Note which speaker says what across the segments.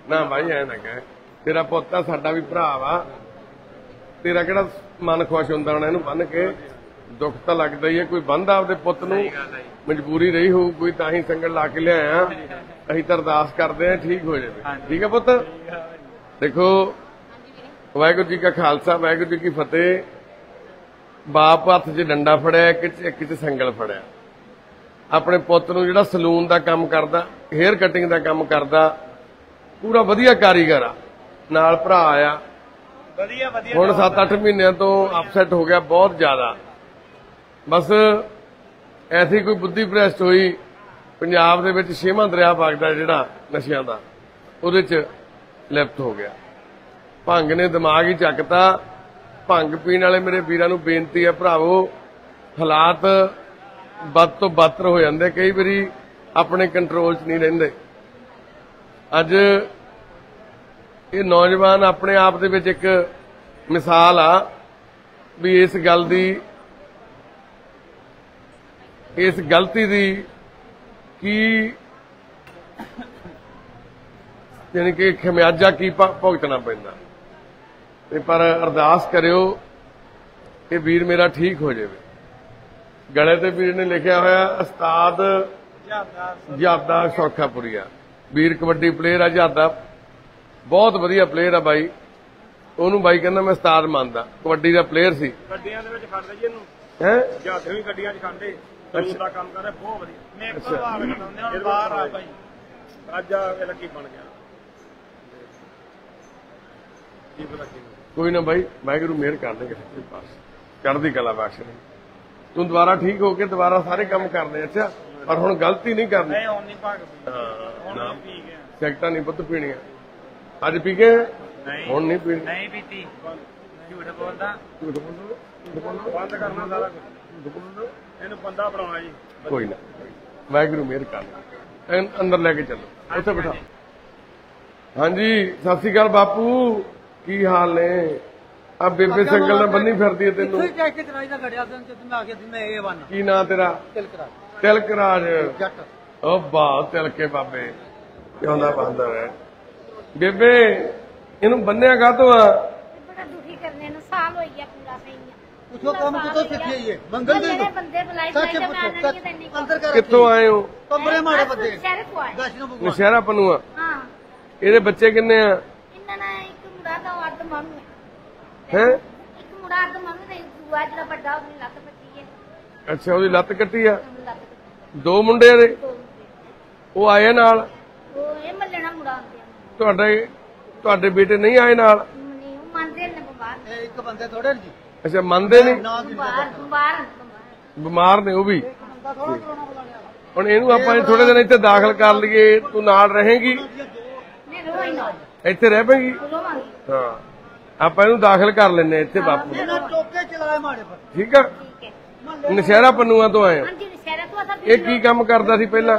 Speaker 1: ना भाई ऐ ना कह, तेरा पुत तां साडा भी भरा वा, तेरा किहड़ा मन खुश हुंदा होना इहनूं बन के। दुख तां लगदा ही है, कोई बंदा आपदे पुत नूं मजबूरी रही होऊ कोई, तां ही संगत ला के लिआया। असीं तां अरदास करदे आ ठीक हो जावे। ठीक है पुत, देखो वाहिगुरू जी का खालसा वाहिगुरू जी की फतेह। बाप हत्थ 'च डंडा फड़िया, एक 'च संगल फड़िया। अपने पुत नूं जिहड़ा सलून दा काम करदा, हेयर कटिंग दा काम करदा, पूरा वधिया कारीगर आ, नाल भरा आया। हुण 7-8 महीनों तो अपसैट हो गया बहुत ज्यादा। बस ऐसी कोई बुद्धि भ्रष्ट हुई, पंजाब दे विच 6वां दरिया वगदा जिहड़ा नशिਆਂ दा, ਉਹਦੇ 'ਚ लिप्त हो गया। भंग ने दिमाग ही चकता। भंग पीण वाले मेरे वीरां नूं बेनती है, भरावो हालात बद तो बदतर हो जाते, कई बारी अपने कंट्रोल च नहीं रहिंदे। अज ये नौजवान अपने आप दे विच एक मिसाल आ भी इस गल दी, इस गलती दी की यानी कि खमियाजा की भुगतना पैंदा। पर अरदास करियो कि वीर मेरा ठीक हो जाए। गले ते वीर ने लिखा होया उस्ताद जादा सौखापुरिया, वीर कबड्डी प्लेयर आ, जादा बहुत वधिया प्लेयर आ बाई। ਉਹਨੂੰ ਬਾਈ ਕਹਿੰਦਾ ਮੈਂ ਉਸਤਾਦ ਮੰਨਦਾ, ਕਬੱਡੀ ਦਾ ਪਲੇਅਰ ਸੀ। ਗੱਡੀਆਂ ਦੇ ਵਿੱਚ ਖੜਦਾ ਜੀ ਇਹਨੂੰ, ਹੈ ਜਾਦੇ ਵੀ ਗੱਡੀਆਂ 'ਚ ਖੜਦੇ, ਸਲੂਨ ਦਾ ਕੰਮ ਕਰਦਾ ਬਹੁਤ ਵਧੀਆ। ਮੈਂ ਪ੍ਰਭਾਵ ਬਣਾਉਂਦੇ ਹਾਂ ਬਾਹਰ ਆ ਬਾਈ, ਅੱਜ ਆ ਲੱਗੀ ਬਣ ਗਿਆ। कोई ना भाई, वाहिगुरू मेहर कर देंगे सच्चे पास, चढ़दी कला बख्श दे। तू दोबारा ठीक होके दोबारा सारे काम करने। अच्छा, पर हुण गलती नहीं करनी। सिगरेटां नहीं पुत्त पीणियां। अज पी के हुण नहीं पीनी, नहीं पीती, झूठ बोलदा, झूठ बोलदा, बंद करना सारा कुछ, इहनूं बंदा बनाउणा जी। कोई ना, वाहिगुरू मेहर कर। अंदर लेके चलो, उत्थे बिठा। हाँ जी, सत श्री अकाल बापू, की हाल ने? आ बेबे संगल ना बन्नी फिरदी है तेनू। की ना तेरा? तिलकराज। ओ वाह, तिलके बाबे क्यों बांदर है। बेबे इनू बन्निया काहतों आ? बड़ा दुखी करने नु साल हो गया पूरा सही है। पूछो काम को तो सीखिए, ये मंगल दे दो बंदे बुलाए जाए मैं आने अंदर कर। कित्थों आए हो? कमरे मारे बंदे शहर को आए। गाछनो भगवान शहरा पनुआ। हां, ਇਹਦੇ ਬੱਚੇ ਕਿੰਨੇ ਆ? ਇਹਨਾਂ ਦਾ ਇੱਕ ਮੁੰਡਾ ਦਾ ਅੱਧ ਮਾਰੂ ਹੈ। ਇੱਕ ਮੁੰਡਾ ਅੱਧ ਮਾਰੂ ਤੇ ਦੂਆ ਜਿਹੜਾ ਵੱਡਾ ਉਹਦੀ ਲੱਤ ਕੱਟੀ ਹੈ। ਅੱਛਾ, ਉਹਦੀ ਲੱਤ ਕੱਟੀ ਆ। ਦੋ ਮੁੰਡੇ ਇਹਦੇ, ਉਹ ਆਏ ਨਾਲ? ਉਹ ਇਹ ਮੱਲਣਾ ਮੁੰਡਾ ਹੁੰਦੇ ਆ। ਤੁਹਾਡੇ ਬੇਟੇ ਨਹੀਂ ਆਏ ਨਾਲ? ਨਹੀਂ, ਉਹ ਮੰਨਦੇ ਨੇ ਬਿਮਾਰ। ਇਹ ਇੱਕ ਬੰਦੇ ਥੋੜੇ ਜੀ। ਅੱਛਾ, ਮੰਨਦੇ ਨਹੀਂ, ਬਿਮਾਰ ਨੇ ਉਹ ਵੀ। ਹੁਣ ਇਹਨੂੰ ਆਪਾਂ ਥੋੜੇ ਦਿਨ ਇੱਥੇ ਦਾਖਲ ਕਰ ਲਈਏ, ਤੂੰ ਨਾਲ ਰਹੇਗੀ? ਇੱਥੇ ਰਹਿ ਪੈਗੀ? ਹਾਂ, ਆਪਾਂ ਇਹਨੂੰ ਦਾਖਲ ਕਰ ਲੈਨੇ ਇੱਥੇ ਬਾਪੂ। ਠੀਕ ਆ। ਨਸ਼ਹਿਰਾ ਪੰਨੂਆਂ ਤੋਂ ਆਏ ਆ। ਇਹ ਕੀ ਕੰਮ ਕਰਦਾ ਸੀ ਪਹਿਲਾਂ?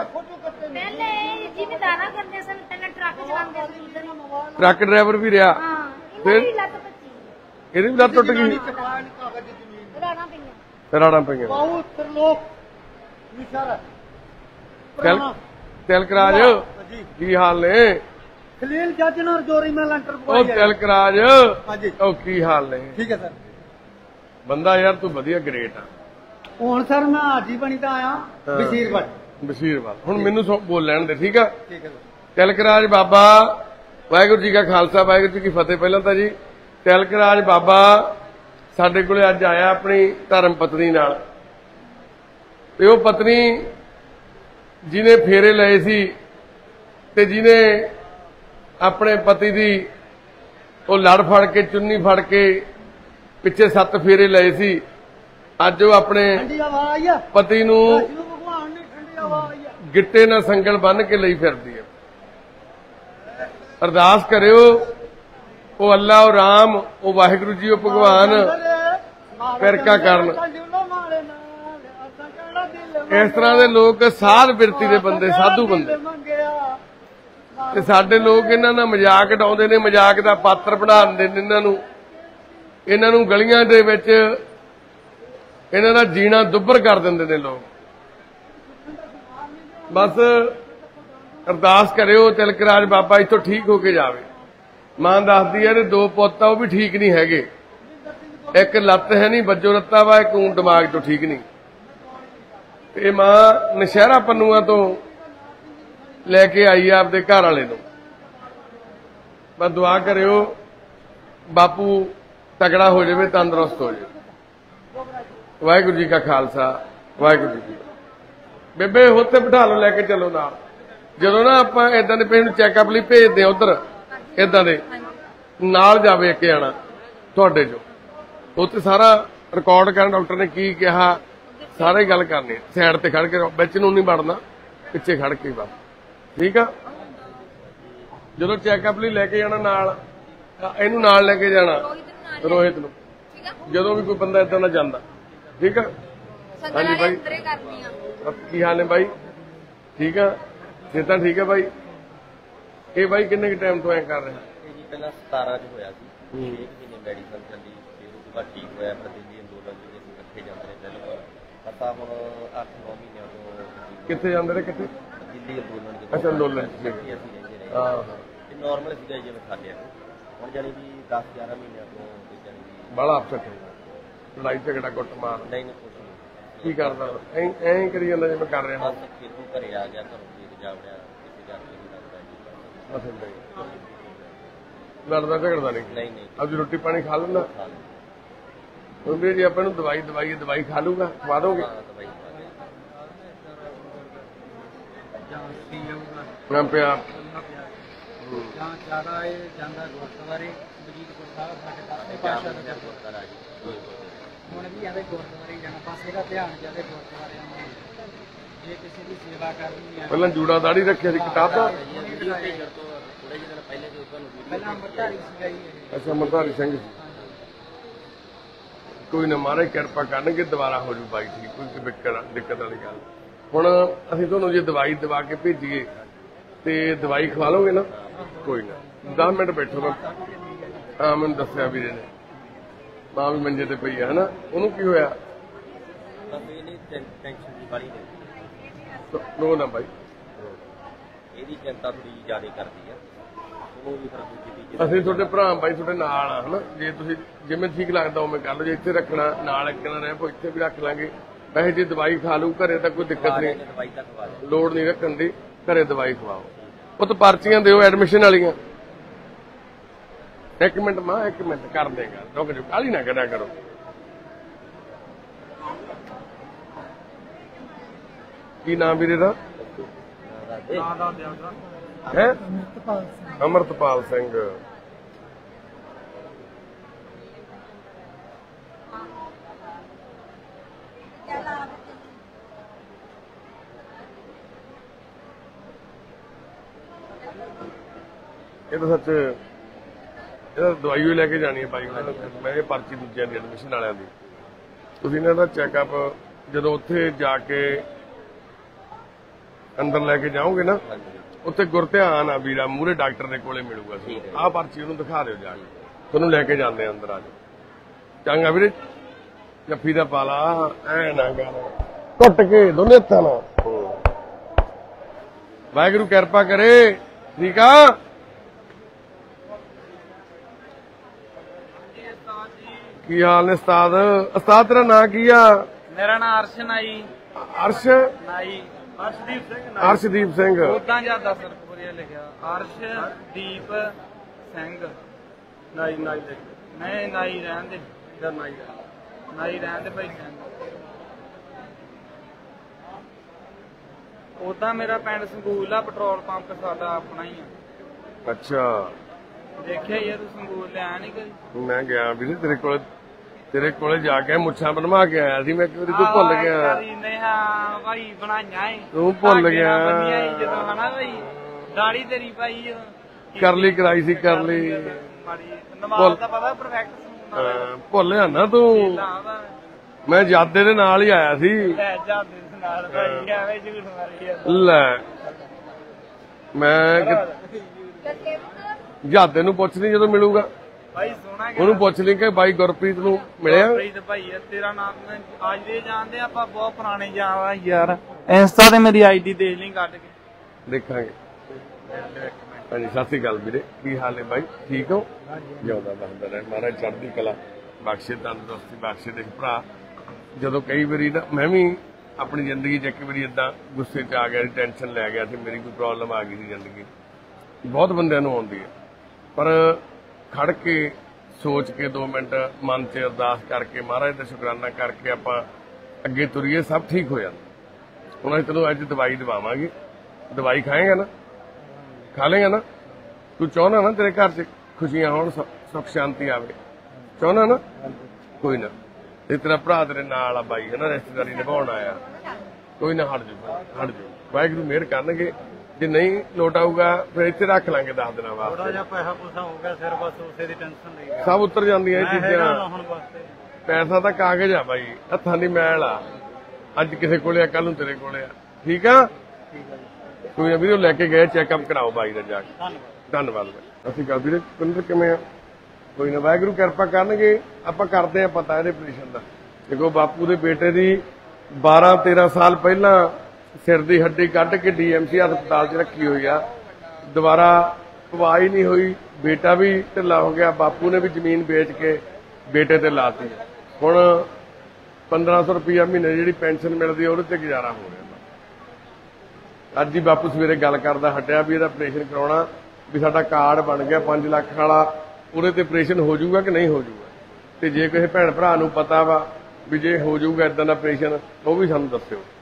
Speaker 1: ਟਰੱਕ ਡਰਾਈਵਰ ਵੀ ਰਿਹਾ। ਫਿਰ ਇਹਦੀ ਵੀ ਲੱਤ ਟੁੱਟ ਗਈ? ਰਾੜਾਂ ਪਈਆਂ। ਤਿਲਕਰਾਜ ਕੀ ਹਾਲ ਨੇ? खलील जज ने जोरी में लंटर पवाई है। तिलकराज ओ की हाल ने? ठीक है सर। बंदा यार तू वधिया ग्रेट आ। हुण सर मैं आज ही बनी तां आया बशीरवाल। हुण मैनू बोल लैण दे। ठीक है, ठीक है सर। तिलकराज बाबा, वाहिगुरू जी का खालसा वाहिगुरू जी की फतेह। पहला तां जी तिलकराज बाबा साडे कोले अज आया अपनी धर्म पत्नी नाल। ते ओह पत्नी जिहने फेरे लए सी ते जिहने अपने पति दी वो लड़ फड़ के चुन्नी फड़ के पिछे 7 फेरे लए सी, अज वो अपने पति नू गिट्टे नाल संगल बन के लई फिरदी है। अरदास करियो वो अल्लाह, वो राम, वो वाहिगुरू जी, वो भगवान फिरका करन। इस तरह के लोग साध बिरती दे बंदे, साधु बंदे ते साडे लोग इन्हां नाल मजाक उडाउंदे ने, मजाक दा पात्र बना दिंदे ने। इन्हां नूं गलियां दे विच इन्हां दा जीना दुब्बर कर दिंदे ने लोग। बस ਅਰਦਾਸ ਕਰਿਓ ਤਿਲਕ ਰਾਜ ਬਾਬਾ ਇੱਥੋਂ ਠੀਕ ਹੋ ਕੇ ਜਾਵੇ। ਮਾਂ ਦੱਸਦੀ ਹੈ ਇਹਦੇ 2 ਪੁੱਤ ਆ, ਉਹ ਵੀ ਠੀਕ ਨਹੀਂ ਹੈਗੇ। ਇੱਕ ਲੱਤ ਹੈ ਨਹੀਂ, ਬੱਜੋ ਰੱਤਾ ਵਾ, ਇੱਕ ਊਂ ਦਿਮਾਗ ਤੋਂ ਠੀਕ ਨਹੀਂ। ਤੇ ਮਾਂ ਨਸ਼ਹਿਰਾ ਪੰਨੂਆਂ ਤੋਂ ਲੈ ਕੇ ਆਈ ਆ ਆਪਦੇ ਘਰ ਵਾਲੇ ਨੂੰ। ਬਸ ਦੁਆ ਕਰਿਓ ਬਾਪੂ ਤਗੜਾ ਹੋ ਜਾਵੇ, ਤੰਦਰੁਸਤ ਹੋ ਜਾਵੇ। ਵਾਹਿਗੁਰੂ ਜੀ ਕਾ ਖਾਲਸਾ, ਵਾਹਿਗੁਰੂ ਜੀ ਕੀ ਫਤਿਹ। ਬੇਬੇ ਉੱਥੇ ਬਿਠਾ ਲਓ, ਲੈ ਕੇ ਚੱਲੋ ਨਾਲ। ਜਦੋਂ ਨਾ ਆਪਾਂ ਇਦਾਂ ਦੇ ਪੇਸ਼ੈਂਟ ਨੂੰ ਚੈੱਕਅਪ ਲਈ ਭੇਜਦੇ ਆ ਉਧਰ, ਇਦਾਂ ਦੇ ਨਾਲ ਜਾਵੇ ਇੱਕ ਜਾਣਾ ਤੁਹਾਡੇ ਚੋਂ, ਉੱਥੇ ਸਾਰਾ ਰਿਕਾਰਡ ਕਰਨ ਡਾਕਟਰ ਨੇ ਕੀ ਕਿਹਾ, ਸਾਰੇ ਗੱਲ ਕਰਨੀ। ਸਾਈਡ ਤੇ ਖੜ ਕੇ, ਵਿੱਚ ਨੂੰ ਨਹੀਂ ਵੜਨਾ, ਪਿੱਛੇ ਖੜ ਕੇ ਬਸ, ਠੀਕ ਆ। ਜਦੋਂ ਚੈੱਕਅਪ ਲਈ ਲੈ ਕੇ ਜਾਣਾ ਨਾਲ, ਇਹਨੂੰ ਨਾਲ ਲੈ ਕੇ ਜਾਣਾ, ਰੋਹਿਤ ਨੂੰ, ਜਦੋਂ ਵੀ ਕੋਈ ਬੰਦਾ ਇਦਾਂ ਦਾ ਜਾਂਦਾ, ਠੀਕ ਆ। ਹਾਂਜੀ ਬਾਈ, ਕੀ ਹਾਲ ਨੇ ਬਾਈ? ਠੀਕ ਆ, ਸਿਹਤਾਂ ਠੀਕ ਆ ਬਾਈ? ਇਹ ਬਾਈ ਕਿੰਨੇ ਕੁ ਟਾਈਮ ਤੋਂ ਐ ਕਰ ਰਿਹਾ?
Speaker 2: ਜੀ ਪਹਿਲਾਂ 17 ਚ ਹੋਇਆ ਸੀ, 6 ਮਹੀਨੇ ਮੈਡੀਸਨ ਚੱਲੀ, ਫਿਰ ਉਸ ਤੋਂ ਬਾਅਦ ਠੀਕ ਹੋਇਆ। ਫਿਰ ਦਿੱਲੀ ਅੰਦੋਲਨ ਚ ਅਸੀਂ ਇਕੱਠੇ ਜਾਂਦੇ ਰਹੇ ਪਹਿਲਾਂ, ਪਤਾ ਹੁਣ 8-9 ਮਹੀਨਿਆਂ ਤੋਂ
Speaker 1: ਕਿੱਥੇ ਜਾਂਦੇ ਰਹੇ? ਕਿੱਥੇ?
Speaker 2: ਦਿੱਲੀ ਅੰਦੋਲਨ ਚ।
Speaker 1: ਅੱਛਾ, ਅੰਦੋਲਨ ਚ
Speaker 2: ਅਸੀਂ ਰਹਿੰਦੇ ਰਹੇ।
Speaker 1: ਹਾਂ,
Speaker 2: ਤੇ ਨਾਰਮਲ ਸੀਗਾ ਜਿਵੇਂ ਖਾਲਿਆ। ਹੁਣ ਜਾਨੀ ਵੀ 10-11 ਮਹੀਨਿਆਂ ਤੋਂ ਜਾਨੀ ਵੀ
Speaker 1: ਬੜਾ ਅਪਸੈਟ ਹੋ, ਲੜਾਈ ਝਗੜਾ ਕੁੱਟ ਮਾਰ
Speaker 2: ਨਹੀਂ ਕੁਛ ਨਹੀਂ।
Speaker 1: ਕੀ ਕਰਦਾ? ਐਂ ਕਰੀ ਜਾਂਦਾ ਜਿਵੇਂ ਕਰ ਰਿਹਾ।
Speaker 2: ਬਸ ਖੇਤੋਂ ਘਰੇ ਆ ਗਿਆ, ਘਰੋਂ ਖੇਤ ਜਾ ਵੜਿਆ, ਕਿਤੇ ਜਾ ਕੇ ਨਹੀਂ ਲੱਗਦਾ ਜੀ।
Speaker 1: ਲੜਦਾ ਝਗੜਦਾ ਨਹੀਂ?
Speaker 2: ਨਹੀਂ।
Speaker 1: ਆਪਦੀ ਰੋਟੀ ਪਾਣੀ ਖਾ ਲੈਂਦਾ?
Speaker 2: ਖਾ ਲਓ।
Speaker 1: ਹੁਣ ਵੀ ਜੇ ਆਪਾਂ ਨੂੰ ਦਵਾਈ ਖਾ ਲੂਗਾ, ਖਵਾ ਦੋਗੇ?
Speaker 2: ਹਾਂ, ਦਵਾਈ ਖਾ ਲਈ।
Speaker 1: ਮੈਂ ਪਿਆ
Speaker 3: ਜਾਂ ਜ਼ਿਆਦਾ ਇਹ ਜਾਂਦਾ ਗੁਰਦੁਆਰੇ ਬਜੀਤਪੁਰ ਸਾਹਿਬ ਸਾਡੇ ਪਾਸੇ ਪਾਸ਼ਾ ਦਾ
Speaker 2: ਗੁਰਦੁਆਰਾ ਜੀ।
Speaker 3: ਹੁਣ ਵੀ ਆਵੇ ਗੁਰਦੁਆਰੇ ਜਾਣਾ, ਬਸ ਇਹਦਾ ਧਿਆਨ ਜਾਵੇ ਗੁਰਦੁਆਰਿਆਂ ਨੂੰ। ਜੇ ਕਿਸੇ ਦੀ ਸੇਵਾ ਕਰਨੀ ਹੈ,
Speaker 1: ਪਹਿਲਾਂ ਜੂੜਾ ਦਾੜੀ ਰੱਖਿਆ ਸੀ, ਕਿਤਾਬ ਦਾ?
Speaker 2: ਥੋੜੇ ਜਿਹੇ ਦਿਨ ਪਹਿਲੇ ਜੋ ਤੁਹਾਨੂੰ
Speaker 3: ਪਹਿਲਾਂ ਅੰਮ੍ਰਿਤਧਾਰੀ ਸੀਗਾ ਜੀ ਇਹ।
Speaker 1: ਅੱਛਾ, ਮਰਦਾਰੀ ਸਿੰਘ ਸੀ। ਕੋਈ ਨਾ ਮਹਾਰਾਜ ਕਿਰਪਾ ਕਰਨਗੇ, ਦੁਬਾਰਾ ਹੋ ਜੂ ਬਾਈ ਠੀਕ, ਕੋਈ ਦਿੱਕਤ ਵਾਲੀ ਗੱਲ। ਹੁਣ ਅਸੀਂ ਤੁਹਾਨੂੰ ਜੇ ਦਵਾਈ ਦਵਾ ਕੇ ਭੇਜੀਏ ਤੇ ਦਵਾਈ ਖਵਾ ਲਓਗੇ ਨਾ? ਕੋਈ ਨਾ, 10 ਮਿੰਟ ਬੈਠੋ। ਮੈਂ ਹਾਂ, ਮੈਨੂੰ ਦੱਸਿਆ ਵੀਰੇ ਨੇ, ਮਾਂ ਵੀ ਮੰਜੇ ਤੇ ਪਈ ਆ, ਹਨਾ? ਉਹਨੂੰ ਕੀ ਹੋਇਆ?
Speaker 2: ਬਸ ਇਹ ਨਹੀਂ ਟੈਨਸ਼ਨ ਦੀ ਬਾਰੀ
Speaker 1: ਲੋ ਨਾ ਬਾਈ,
Speaker 2: ਇਹਦੀ ਚਿੰਤਾ ਥੋੜੀ ਜ਼ਿਆਦਾ ਕਰਦੀ ਆ। ਉਹਨੂੰ ਵੀ ਫਿਰ ਦੂਜੀ ਤੀਜੀ
Speaker 1: ਅਸੀਂ ਤੁਹਾਡੇ ਭਰਾ ਬਾਈ, ਤੁਹਾਡੇ ਨਾਲ ਆ, ਹਨਾ? ਜੇ ਤੁਸੀਂ ਜਿਵੇਂ ਠੀਕ ਲੱਗਦਾ ਉਵੇਂ ਕਰ ਲਓ। ਜੇ ਇੱਥੇ ਰੱਖਣਾ ਨਾਲ ਇੱਕ ਨਾ ਰਹਿ ਪੋ, ਇੱਥੇ ਵੀ ਰੱਖ ਲਾਂਗੇ। ਵੈਸੇ ਜੇ ਦਵਾਈ ਖਾ ਲੂ ਘਰੇ ਤਾਂ ਕੋਈ ਦਿੱਕਤ ਨਹੀਂ,
Speaker 2: ਦਵਾਈ ਤਾਂ ਖਵਾ ਦੇ।
Speaker 1: ਲੋੜ ਨਹੀਂ ਰੱਖਣ ਦੀ, ਘਰੇ ਦਵਾਈ ਖਵਾਓ। ਉਹ ਤਾਂ ਪਰਚੀਆਂ ਦਿਓ ਐਡਮਿਸ਼ਨ ਵਾਲੀਆਂ। ਇੱਕ ਮਿੰਟ ਮਾਂ, ਇੱਕ ਮਿੰਟ ਕਰ ਦੇਗਾ, ਰੁਕ ਜਾਓ, ਕਾਹਲੀ ਨਾ ਕਰਿਆ ਕਰੋ। ਕੀ ਨਾਮ ਵੀਰੇ ਦਾ? ਹੈ ਅਮਰਤਪਾਲ ਸਿੰਘ। ਇਹ ਤਾਂ ਸੱਚ, ਇਹਦਾ ਦਵਾਈ ਵੀ ਲੈ ਕੇ ਜਾਣੀ ਹੈ ਬਾਈ। ਮੈਂ ਇਹ ਪਰਚੀ ਦੂਜਿਆਂ ਦੀ ਐਡਮਿਸ਼ਨ ਵਾਲਿਆਂ ਦੀ। ਤੁਸੀਂ ਇਹਨਾਂ ਦਾ ਚੈੱਕਅਪ ਜਦੋਂ ਉੱਥੇ ਜਾ ਕੇ ਅੰਦਰ ਲੈ ਕੇ ਜਾਓਗੇ ਨਾ, ਉੱਥੇ ਗੁਰਧਿਆਨ ਆ ਵੀਰਾ ਮੂਹਰੇ ਡਾਕਟਰ ਦੇ ਕੋਲੇ ਮਿਲੂਗਾ। ਆਹ ਪਰਚੀ ਉਹਨੂੰ ਦਿਖਾ ਦਿਓ ਜਾ ਕੇ, ਤੁਹਾਨੂੰ ਲੈ ਕੇ ਜਾਂਦੇ ਅੰਦਰ। ਆ ਜਾਓ, ਚੰਗਾ ਵੀਰੇ। ਜੱਫੀ ਦਾ ਪਾਲਾ ਐ ਨਾ ਕਰ, ਟੁੱਟ ਕੇ ਦੋਨੇ ਹੱਥਾਂ ਨਾਲ। ਵਾਹਿਗੁਰੂ ਕਿਰਪਾ ਕਰੇ, ਠੀਕ ਆ। ਕੀ ਹਾਲ ਨੇ ਉਸਤਾਦ? ਉਸਤਾਦ ਤੇਰਾ ਨਾਂ ਕੀ ਆ?
Speaker 3: ਮੇਰਾ ਨਾਮ ਅਰਸ਼ਨ ਆ ਜੀ।
Speaker 1: ਅਰਸ਼?
Speaker 3: ਨਾਈ ਅਰਸ਼ਦੀਪ ਸਿੰਘ।
Speaker 1: ਅਰਸ਼ਦੀਪ ਸਿੰਘ।
Speaker 3: ਉਦਾਂ ਜਿਆਦਾ ਸਰਪੁਰੀਆ ਲਿਖਿਆ, ਅਰਸ਼ਦੀਪ ਸਿੰਘ। ਨਾਈ ਨਹੀਂ, ਨਾਈ ਰਹਿਣ ਦੇ, ਨਾਈ ਰਹਿਣ ਦੇ ਭਾਈ ਸਿੰਘ। ਉਦਾਂ ਮੇਰਾ ਪਿੰਡ ਸੰਗੂਲ ਆ, ਪੈਟਰੋਲ ਪੰਪ ਸਾਡਾ ਆਪਣਾ ਹੀ ਆ।
Speaker 1: ਅੱਛਾ,
Speaker 3: ਦੇਖਿਆ ਯਾਰ ਤੂੰ ਸੰਗੂਲ ਲਿਆ ਨਹੀਂ ਕਦੀ?
Speaker 1: ਮੈਂ ਗਿਆ ਵੀਰੇ ਤੇਰੇ ਕੋਲੇ ਜਾ ਕੇ ਮੁੱਛਾਂ ਬਣਵਾ ਕੇ ਆਇਆ ਸੀ ਮੈਂ। ਇੱਕ ਵਾਰੀ ਤੂੰ ਭੁੱਲ ਗਿਆ।
Speaker 3: ਨਹੀਂ ਹਾਂ ਭਾਈ, ਬਣਾਈਆਂ ਏ
Speaker 1: ਤੂੰ ਭੁੱਲ ਗਿਆ।
Speaker 3: ਜਦੋਂ ਹਨਾ ਭਾਈ, ਦਾੜੀ ਤੇਰੀ ਭਾਈ
Speaker 1: ਕਰਲੀ ਕਰਾਈ ਸੀ, ਕਰਲੀ।
Speaker 3: ਨਮਾਜ਼ ਦਾ ਪਤਾ ਪਰਫੈਕਟ
Speaker 1: ਭੁੱਲ ਜਾਣਾ ਤੂੰ। ਮੈਂ ਜਾਦੇ ਦੇ ਨਾਲ ਹੀ ਆਇਆ ਸੀ। ਲੈ, ਮੈਂ ਜਾਦੇ ਨੂੰ ਪੁੱਛ ਲਈ ਜਦੋਂ ਮਿਲੂਗਾ।
Speaker 3: ਭਾਈ ਸੋਹਣਾ
Speaker 1: ਉਹਨੂੰ ਪੁੱਛ ਲਈ ਕਿ ਬਾਈ ਗੁਰਪ੍ਰੀਤ ਨੂੰ ਮਿਲਿਆ?
Speaker 3: ਗੁਰਪ੍ਰੀਤ ਭਾਈ ਤੇਰਾ ਨਾਮ ਅੱਜ ਦੇ ਜਾਣਦੇ ਆਪਾਂ, ਬਹੁਤ ਪੁਰਾਣੇ ਜਾਣਦਾ ਯਾਰ। ਇੰਸਟਾ ਤੇ ਮੇਰੀ ਆਈਡੀ ਦੇਖ ਲਈ ਕੱਢ ਕੇ।
Speaker 1: ਦੇਖਾਂਗੇ। ਹਾਂਜੀ, ਸਤਿ ਸ੍ਰੀ ਅਕਾਲ ਵੀਰੇ, ਕੀ ਹਾਲ ਹੈ ਬਾਈ? ਠੀਕ ਹੋ? ਜਿਉਂਦਾ ਬਸਦਾ ਰਹੇ ਮਹਾਰਾਜ, ਚੜ੍ਹਦੀ ਕਲਾ ਬਖਸ਼ੇ, ਤੰਦਰੁਸਤੀ ਬਖਸ਼ੇ। ਦੇਖ ਭਰਾ, ਜਦੋਂ ਕਈ ਵਾਰੀ ਨਾ ਮੈਂ ਵੀ ਆਪਣੀ ਜ਼ਿੰਦਗੀ 'ਚ ਇੱਕ ਵਾਰੀ ਏਦਾਂ ਗੁੱਸੇ 'ਚ ਆ ਗਿਆ ਸੀ, ਟੈਨਸ਼ਨ ਲੈ ਗਿਆ ਸੀ, ਮੇਰੀ ਕੋਈ ਪ੍ਰੋਬਲਮ ਆ ਗਈ ਸੀ ਜ਼ਿੰਦਗੀ, ਬਹੁਤ ਬੰਦਿਆਂ ਨੂੰ ਆਉਂਦੀ ਹੈ, ਪਰ ਖੜ ਕੇ ਸੋਚ ਕੇ 2 ਮਿੰਟ ਮਨ 'ਚ ਅਰਦਾਸ ਕਰਕੇ ਮਹਾਰਾਜ ਦਾ ਸ਼ੁਕਰਾਨਾ ਕਰਕੇ ਆਪਾਂ ਅੱਗੇ ਤੁਰੀਏ, ਸਭ ਠੀਕ ਹੋ ਜਾਂਦਾ। ਹੁਣ ਅਸੀਂ ਤੈਨੂੰ ਅੱਜ ਦਵਾਈ ਦਵਾਵਾਂਗੇ, ਦਵਾਈ ਖਾਏਗਾ ਨਾ, ਖਾ ਲੇਗਾ ਨਾ? ਤੂੰ ਚਾਹੁੰਦਾ ਨਾ ਤੇਰੇ ਘਰ 'ਚ ਖੁਸ਼ੀਆਂ ਹੋਣ, ਸੁੱਖ ਸ਼ਾਂਤੀ ਆਵੇ, ਚਾਹੁੰਦਾ ਨਾ? ਕੋਈ ਨਾ, ਤੇ ਤੇਰਾ ਭਰਾ ਤੇਰੇ ਨਾਲ ਆ ਬਾਈ, ਹੈ ਨਾ, ਰਿਸ਼ਤੇਦਾਰੀ ਨਿਭਾਉਣ ਆਇਆ, ਕੋਈ ਨਾ, ਹਟ ਜਾਓ, ਵਾਹਿਗੁਰੂ ਮਿਹਰ ਕਰਨਗੇ। ਜੇ ਨਹੀਂ ਲੋਟ ਆਊਗਾ ਫਿਰ ਇੱਥੇ ਰੱਖ ਲਾਂਗੇ 10 ਦਿਨਾਂ ਬਾਅਦ।
Speaker 3: ਥੋੜਾ ਜਿਹਾ ਪੈਸਾ ਪੂਸਾ ਹੋ ਗਿਆ ਸਿਰ, ਬਸ ਉਸੇ ਦੀ ਟੈਨਸ਼ਨ ਲਈ
Speaker 1: ਸਭ ਉਤਰ ਜਾਂਦੀਆਂ ਇਹ ਚੀਜ਼ਾਂ।
Speaker 3: ਹੁਣ ਬਸ
Speaker 1: ਪੈਸਾ ਤਾਂ ਕਾਗਜ਼ ਆ ਬਾਈ, ਹੱਥਾਂ ਦੀ ਮੈਲ ਆ। ਅੱਜ ਕਿਸੇ ਕੋਲੇ ਆ, ਕੱਲ ਨੂੰ ਤੇਰੇ ਕੋਲੇ ਆ। ਠੀਕ ਆ? ਕੋਈ ਨਾ ਵੀਰੇ, ਲੈ ਕੇ ਗਏ, ਚੈੱਕਅਪ ਕਰਾਓ ਬਾਈ ਦਾ ਜਾ ਕੇ। ਧੰਨਵਾਦ ਬਾਈ। ਅਸੀਂ ਗੱਲ ਵੀਰੇ, ਪਿੰਦਰ ਕਿਵੇਂ ਆ? ਕੋਈ ਨਾ, ਵਾਹਿਗੁਰੂ ਕਿਰਪਾ ਕਰਨਗੇ। ਆਪਾਂ ਕਰਦੇ ਆ ਪਤਾ ਇਹਦੇ ਆਪਰੇਸ਼ਨ ਦਾ। ਦੇਖੋ, ਬਾਪੂ ਦੇ ਬੇਟੇ ਦੀ 12-13 ਸਾਲ ਪਹਿਲਾਂ ਸਿਰ ਦੀ ਹੱਡੀ ਕੱਢ ਕੇ DMC ਹਸਪਤਾਲ 'ਚ ਰੱਖੀ ਹੋਈ ਆ, ਦੁਬਾਰਾ ਪਵਾ ਹੀ ਨਹੀਂ ਹੋਈ। ਬੇਟਾ ਵੀ ਢਿੱਲਾ ਹੋ ਗਿਆ, ਬਾਪੂ ਨੇ ਵੀ ਜ਼ਮੀਨ ਵੇਚ ਕੇ ਬੇਟੇ ਤੇ ਲਾਤੀ। ਹੁਣ 1500 ਰੁਪਇਆ ਮਹੀਨੇ ਜਿਹੜੀ ਪੈਨਸ਼ਨ ਮਿਲਦੀ ਆ, ਉਹਦੇ ਤੇ ਗੁਜ਼ਾਰਾ ਹੋ ਰਿਹਾ। ਅੱਜ ਹੀ ਬਾਪੂ ਸਵੇਰੇ ਗੱਲ ਕਰਦਾ ਹਟਿਆ ਵੀ ਇਹਦਾ ਆਪਰੇਸ਼ਨ ਕਰਾਉਣਾ, ਵੀ ਸਾਡਾ ਕਾਰਡ ਬਣ ਗਿਆ 5 ਲੱਖ ਵਾਲਾ, ਉਹਦੇ ਤੇ ਆਪਰੇਸ਼ਨ ਹੋ ਜਾਊਗਾ ਕਿ ਨਹੀਂ ਹੋ ਜਾਊਗਾ। ਤੇ ਜੇ ਕਿਸੇ ਭੈਣ ਭਰਾ ਨੂੰ ਪਤਾ ਵਾ ਵੀ ਜੇ ਹੋ ਜਾਊਗਾ ਇਦਾਂ ਦਾ ਆਪਰੇਸ਼ਨ, ਉਹ ਵੀ ਸਾਨੂੰ ਦੱਸਿਓ।